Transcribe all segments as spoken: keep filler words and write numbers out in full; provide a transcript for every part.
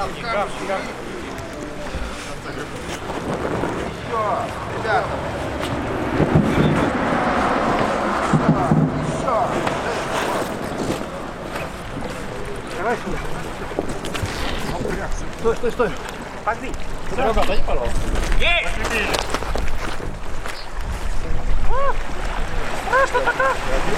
Камни, камни, камни. Все, ребята. Еще. Давай сюда. Стой, стой, стой. Пошли. Серега, дай, пожалуйста. Ей! А, что такое?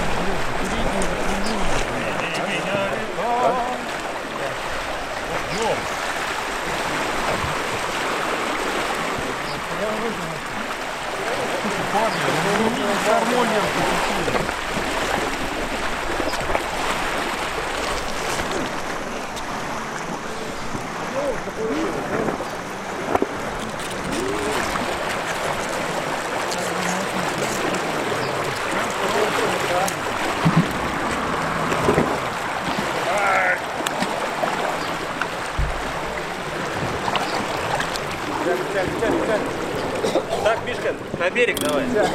Так, Мишка, на берег давай. На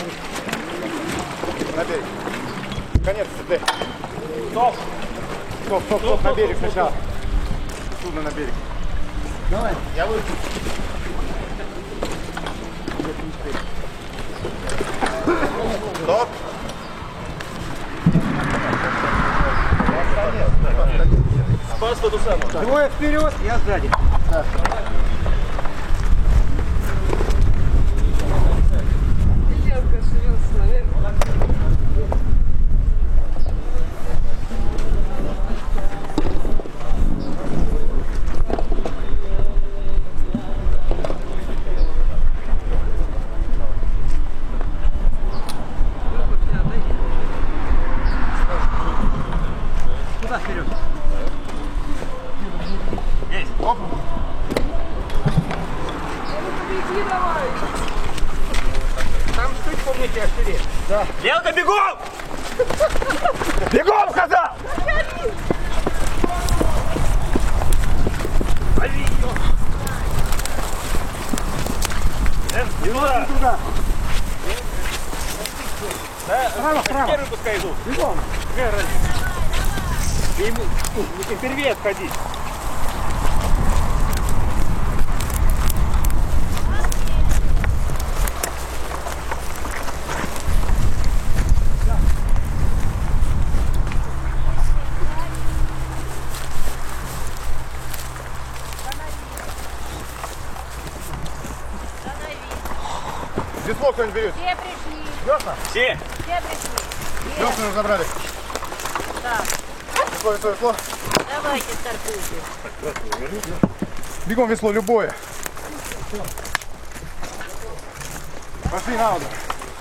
берег. Конец цепи. Стоп. Стоп, стоп, стоп, на берег сначала. Судно на берег. Давай. Я выйду. Стоп. Спас ту самую. Двое вперед, я сзади. Да. Куда вперед? Есть. Оп. Там штык, помните, ошибись. Да. Белка, бегом! Бегом, сказал! Лови ее! Дэн, не туда! Туда. Да, Право, право. первый пускай идут. Бегом. Какая разница? Ты ему не первее отходить. Весло кто-нибудь берет. Все пришли, Весна? Все! все пришли. Все. Весну разобрали. Так, Весло, весло, весло. давайте стартуйте. Бегом весло любое. Пошли на воду.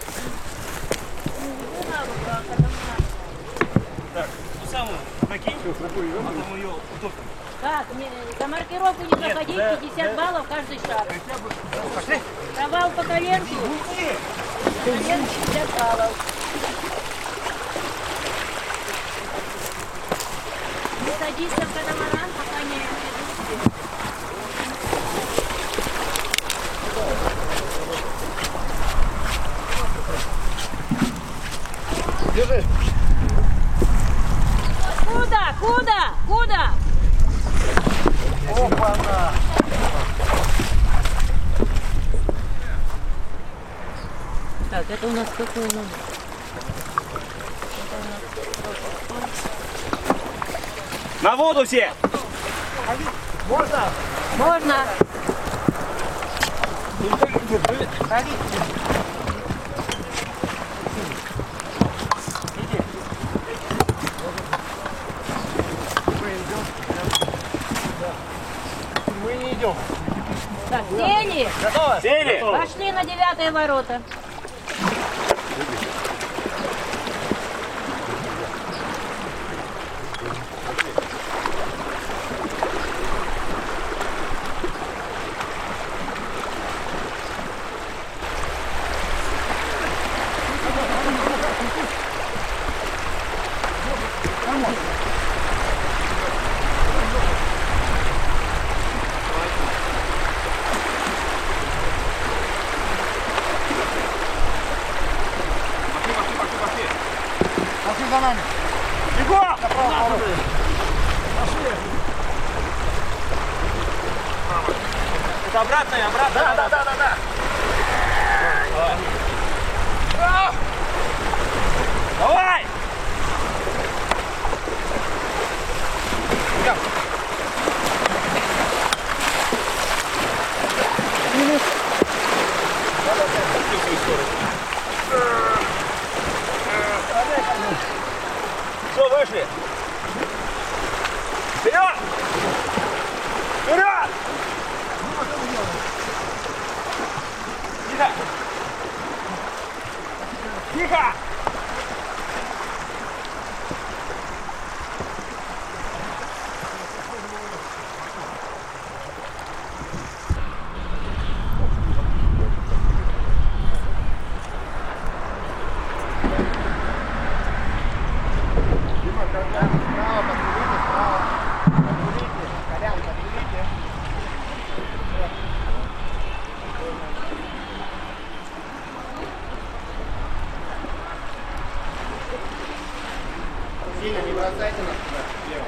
Так, ту самую накинь, а потом ее утопим. Так, не- за маркировку не заходить, да, пятьдесят да. баллов каждый шаг. Пошли! Провал по коленку, коленку пятьдесят баллов. Не садись на катамаран, пока не ведут. Держи. Куда? Куда? Куда? Опа-на. Так, это у нас какой номер? На воду все! Можно? Можно. Мы не идем. Так, сели. Готово? Сели! Пошли на девятые ворота. Это обратно и обратно. Да, да, да, да, да. Давай! Все, вышли! Вперед! Вперед! Тихо! Тихо! Сильно не бросайте нас туда, слева.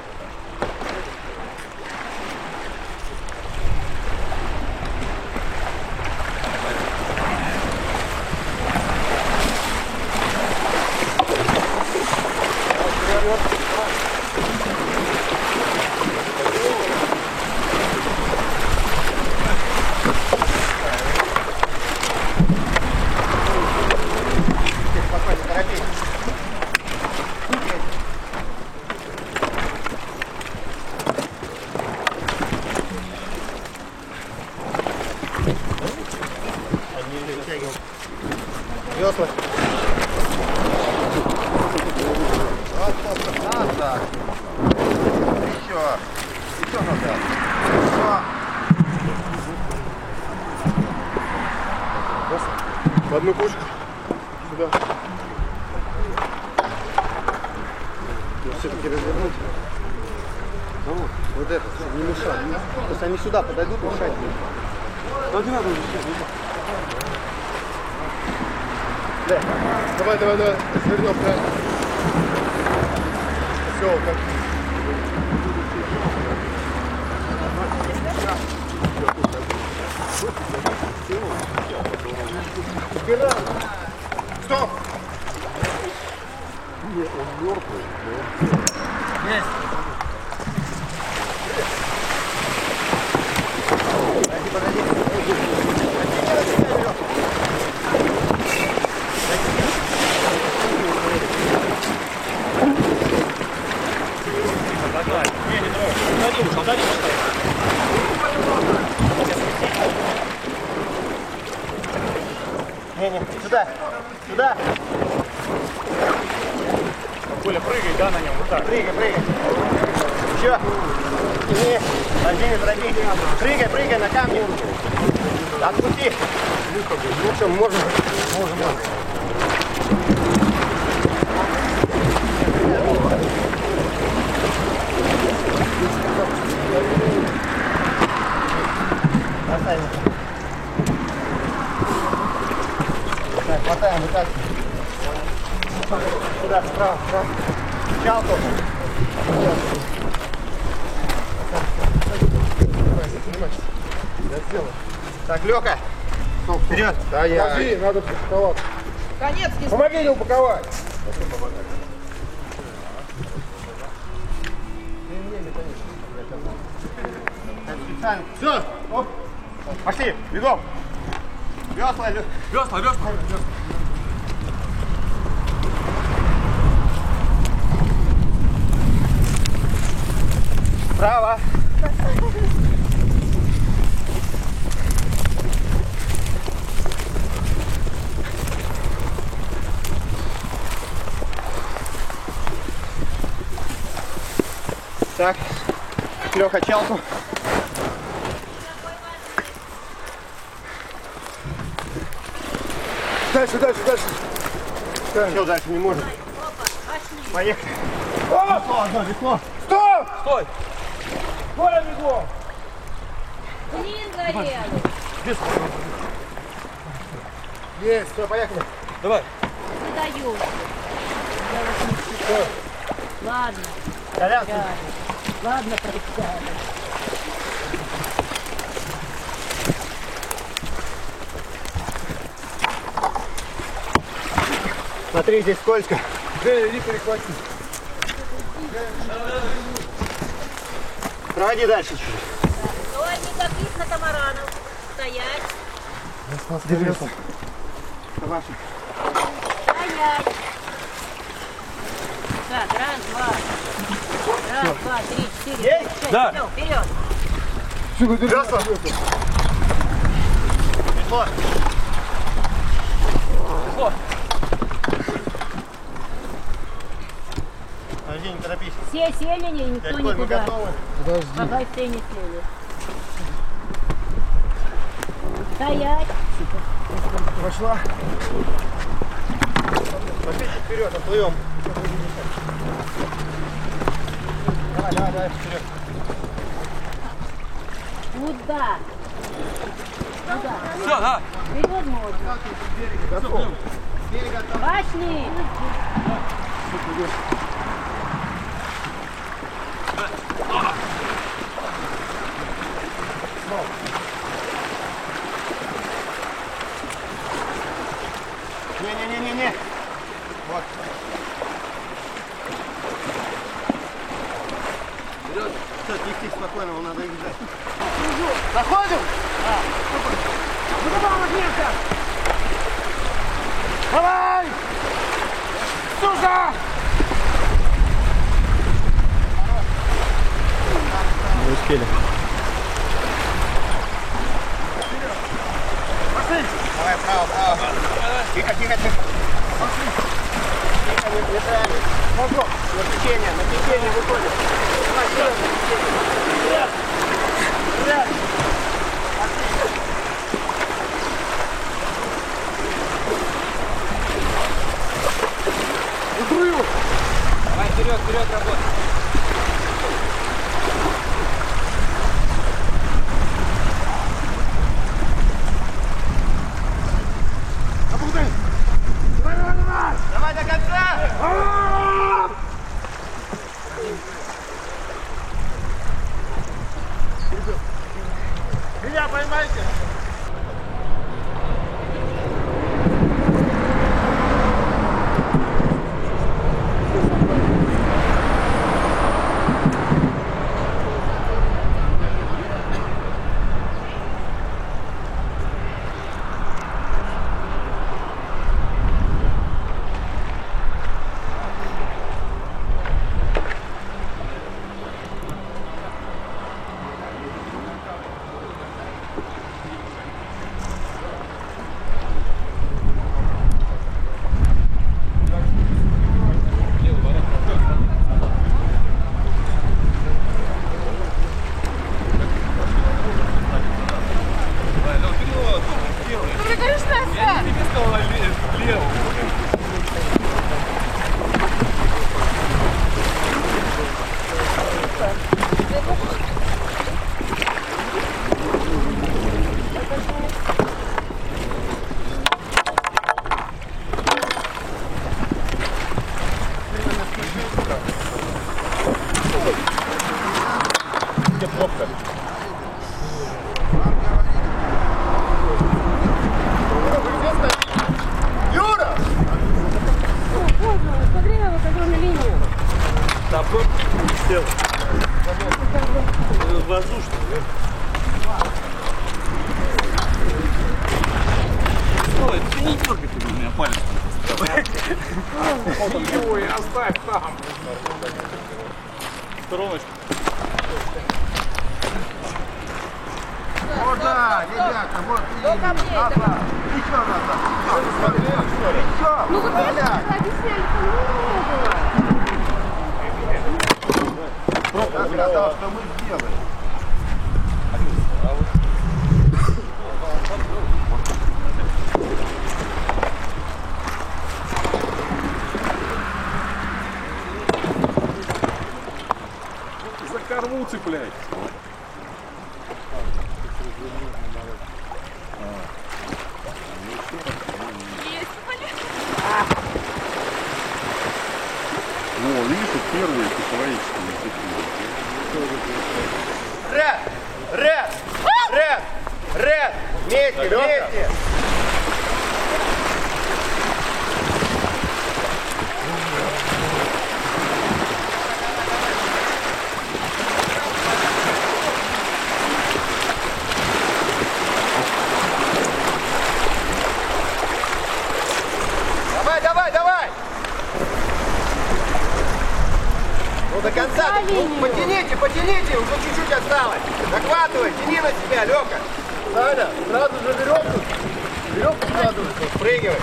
Спокойно, торопись. Весла. Вот, вот, назад. Еще. Еще назад. Все. В одну кучку. Сюда. Все-таки развернуть. Ну, вот это, чтобы не мешать. То есть они сюда подойдут, мешать будут. Да не надо уже. Да. Давай, давай, давай. Свернем правильно. Все, как. Спираль. Стоп! Нет, он мертвый. Есть! Не, не трогай. Отдадим, отдадим, Не, не, сюда, сюда. Коля, прыгай, да, на нем, вот так. Прыгай, прыгай. Еще. Не, подожди, подожди. Прыгай, прыгай на камни. Отпусти. Ну что, можем? Можем, можем. Оставим. Так, хватаем, вытаскиваем. Сюда, справа, справа. Чалку. Я сделал. Так, Лёка. Вперед. Да, я. Подожди, надо упаковать. Конец не Помоги мне упаковать. Специально. Все. Оп. Пошли, бегом. Весла, Лё. Весла, весла. Право. Так, Лёха, чалку. Дальше, дальше, дальше. Все, дальше не можем. Поехали. О! Одно весло. Стоп! Стой! Коля, бегом! Блин, горелый. Есть, все, поехали. Давай. Не даю. Я вас не читаю. Ладно, Колян, прощаю. Ладно, прощаю. Смотри, здесь скользко. Женя, иди перехвати. Проводи дальше чуть. Ой, никаких катамаранов. Стоять. Держи. Ваши. Стоять. Так, раз, два. Раз, два, три, четыре, Есть? пять, шесть. Да. Все, вперед. Весло. Весло. Весло. Подожди, не торопись. Все сели, не, никто Дядь Коль, мы никуда. готовы. Пока все не сели. Стоять. Пошла. Пошли вперед, отплывем. Давай, давай, давай, вперед. Куда? Куда? Все, да. Вперед можно. Готов. Пошли. Не-не-не-не-не. Вот. Вперед. Все, тихо, спокойно, вам надо их ждать. Заходим? Да. Ну давай, Матвеевка! Давай! Сука! Не успели. Давай, право, право. Тихо, тихо, тихо. Тихо, не нейтрально. Мозгом. На течение, на течение выходим. Давай, вперед, на течение. Вперед. Вперед. Удрыву. Давай вперед, вперед работай. Давай до конца! Меня поймайте! Юра! Смотри на высокую линию. Да, сел. Воздушно. Ой, ты не дергай ты у меня палец. Ой, оставь там. Стороночку. Можно, ребята, вот линия. Назад. Еще назад. Еще. Ну вот это же объясняли, там не было. Сказал, что мы сделаем. За корму цепляй. О, видишь, вот первые человеческие. Ред! Ред! Ред! Ред! Вместе, вместе! линию. Потяните, потяните, уже чуть-чуть осталось. Захватывай, тяни на себя, Лёка. Саня, сразу же веревку. Веревку складывай. Спрыгивай.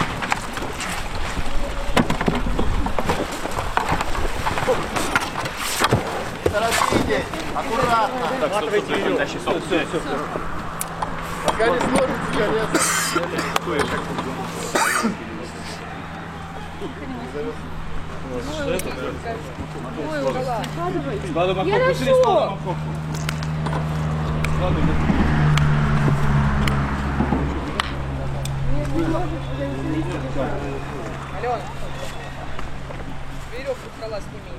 Торопитесь, аккуратно. Захватывайте веревку. Все, все, все. Пока не сложится, я не Складывай морковку, шли складывай морковку. Складывай морковку. Алена, веревку с стола сними.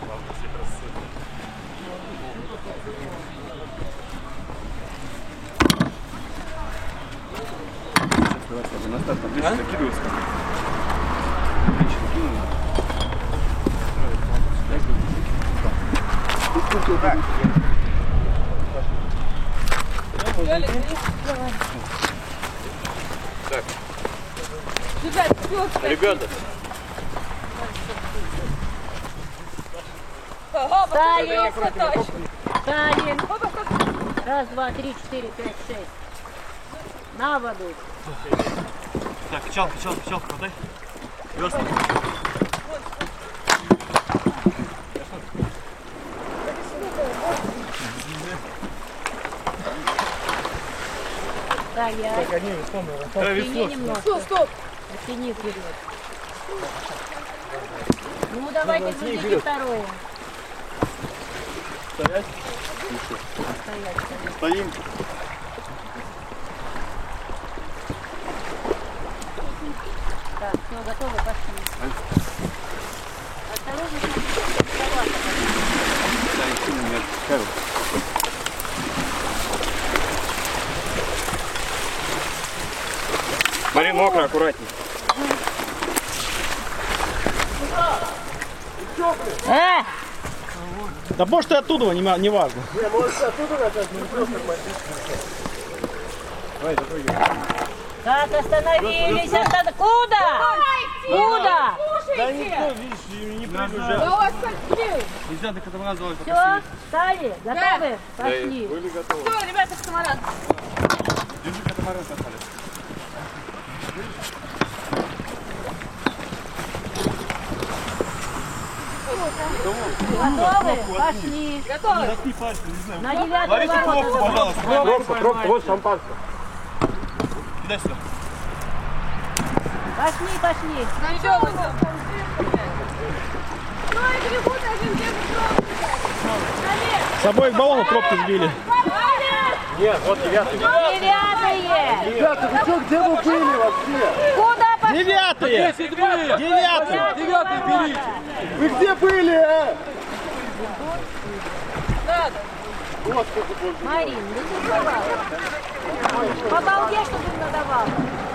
Давай, давай, на старт, там лишь закидывается. Лично кинули. Так. Так. Ребята. Стали. Стали. Раз, два, три, четыре, пять, шесть. На воду. Так, печалка, печалка, печалка, подай. Весна. Стоять. Оттяни немножко. Стоп, стоп. Оттяни вперед. Ну, давайте грузите второе. Стоять. Стоять, стоять. Стоим. Так, все, готовы, пошли. Осторожно, смотрите, Да, и сильно не отпускают. Смотри, мокро, аккуратней. Э! Да может и оттуда, не, не важно. Не, может оттуда начать, не просто Так, остановились, остановились. Куда? Куда? Да никто, видишь, не прыгай Да у вас как сидели? Нельзя до катамарана заводить. Все, стали, готовы? Пошли. Были готовы. Все, ребята, в самолет. Держи катамаран, Сахалин. Готовы? Пошли. Готовы? Засни пальцы, не знаю. На девятую Ловите пробку, ворота. пожалуйста. Пробка, пробка, вот шампанское. Кидай сюда. Пошли, пошли. Все, вы Ой, грибут один держит. С собой к баллону пробку сбили. Нет, вот девятый. Девятые. Ребята, вы что, где вы были вообще? Куда пошли? Девятые! Девятые! Девятый берите. Вы где были, а? Надо. Господи боже. Марин, ну ты давала. По балге, чтобы им надавала.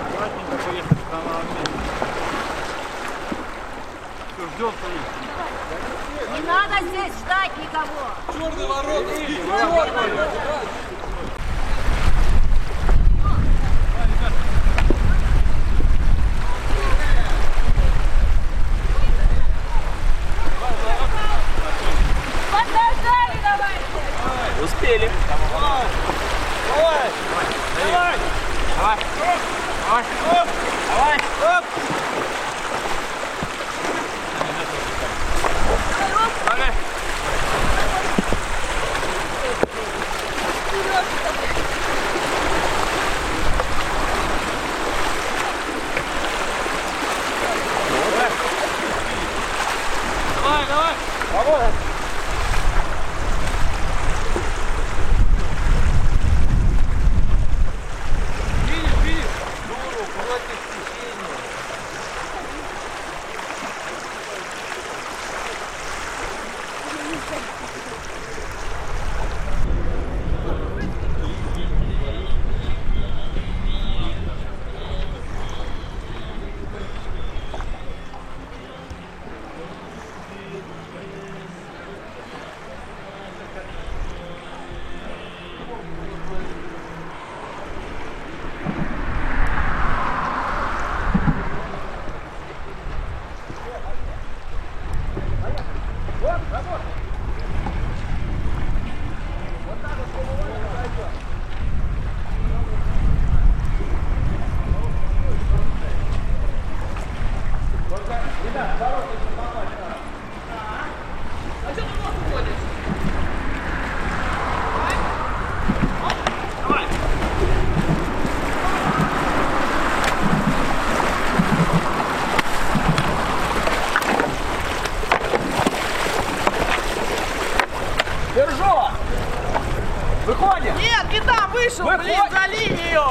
Ждем, стоит. Не надо здесь ждать никого. Черные ворота! Черные ворота. Подождали, давайте. Успели. Давай! Давай! Давай! Давай! Давай! Оп! Давай! Оп! Давай! вышел, блин, за линию!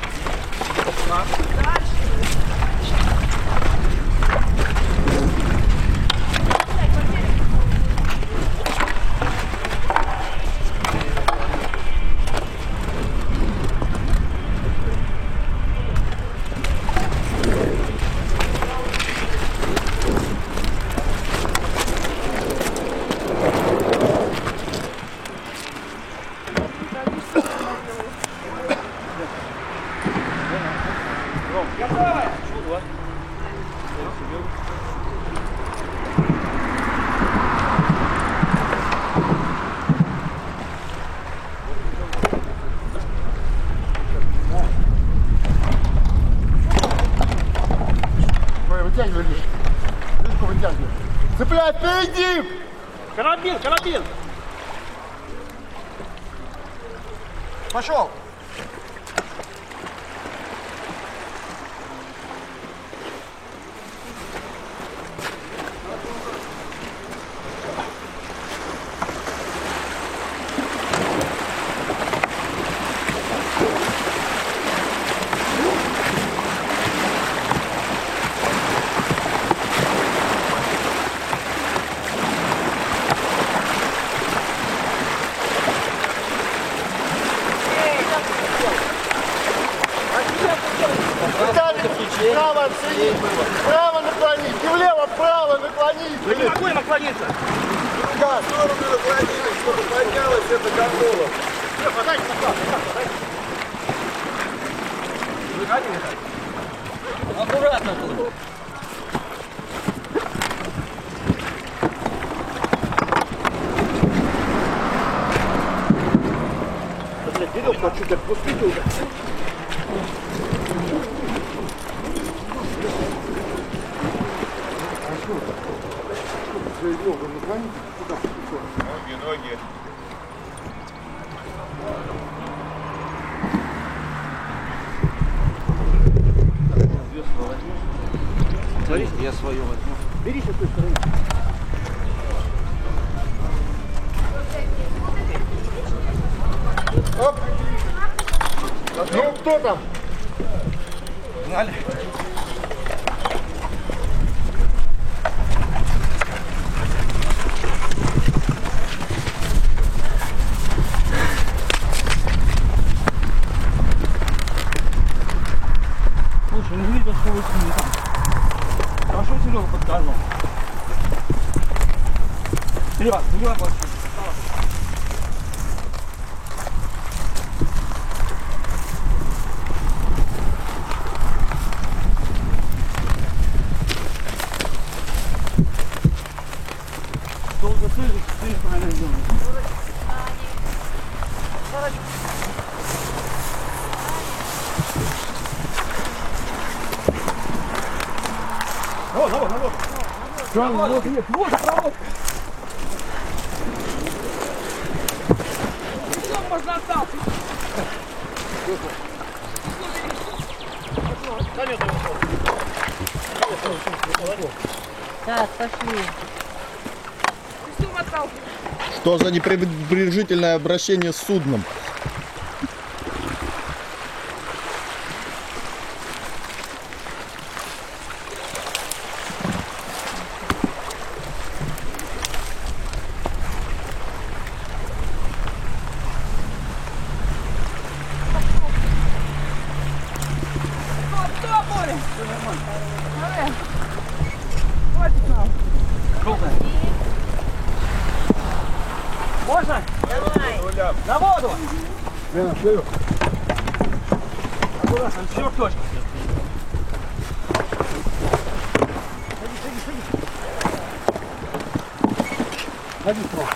Вытягивай, лишку вытягивай. Цепляй, впереди! Карабин, карабин! Пошел! Право, сиди! Право наклонись! И влево, вправо наклонись! Я не могу я наклониться! Да, в сторону наклонились, чтобы поднялась эта гондола. Подай, подай, подай. Аккуратно тут. Веревку чуть отпустите уже. Ноги, ноги. Я свою возьму. Бери с той стороны. Оп! Ну, кто там? Гнали. Слушай, не видел, что вы с ними там. Хорошо Серега подсказал. Серега, Серега больше. Долго слышишь, ты правильно делаешь. Вот, вот, вот. Вот, нет, вот, провод. Все, можно остаться. Так, пошли. Костюм отталкивай. Что за непренебрежительное обращение с судном? Кто, Боря? Давай. Хватит нам. Желтая. Можно? Давай. На воду! Лена, шею. Аккуратно, все в точку. Сади, сади.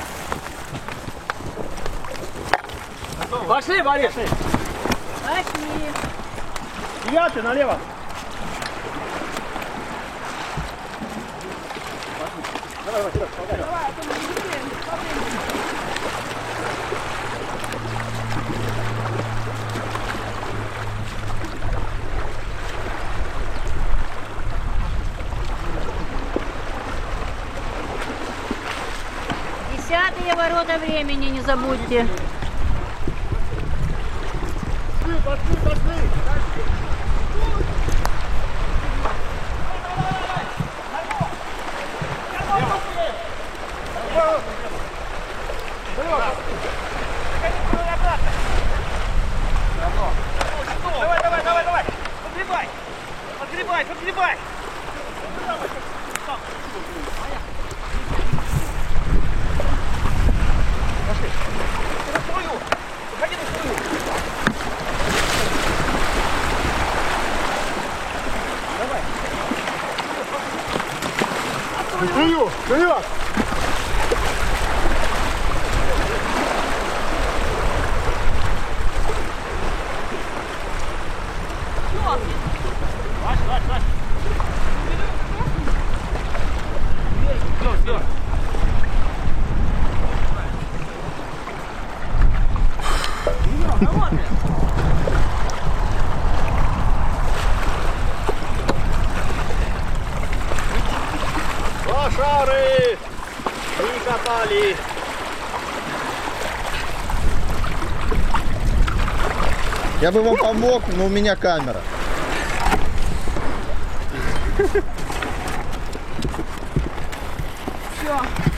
Пошли, Борис! Пошли. Девятый налево! Давай, давай, сюда, помогай. Давай, а то мы не успеем. Десятые ворота времени, не забудьте. пошли, пошли. Давай, давай, давай, давай! Подгребай! Подгребай, подгребай! Пошли! На струю! Выходи на струю! Давай! Струю, вперед. Дальше, дальше, дальше! Все, все! Лошары! Прикопали! Я бы вам помог, но у меня камера. Все.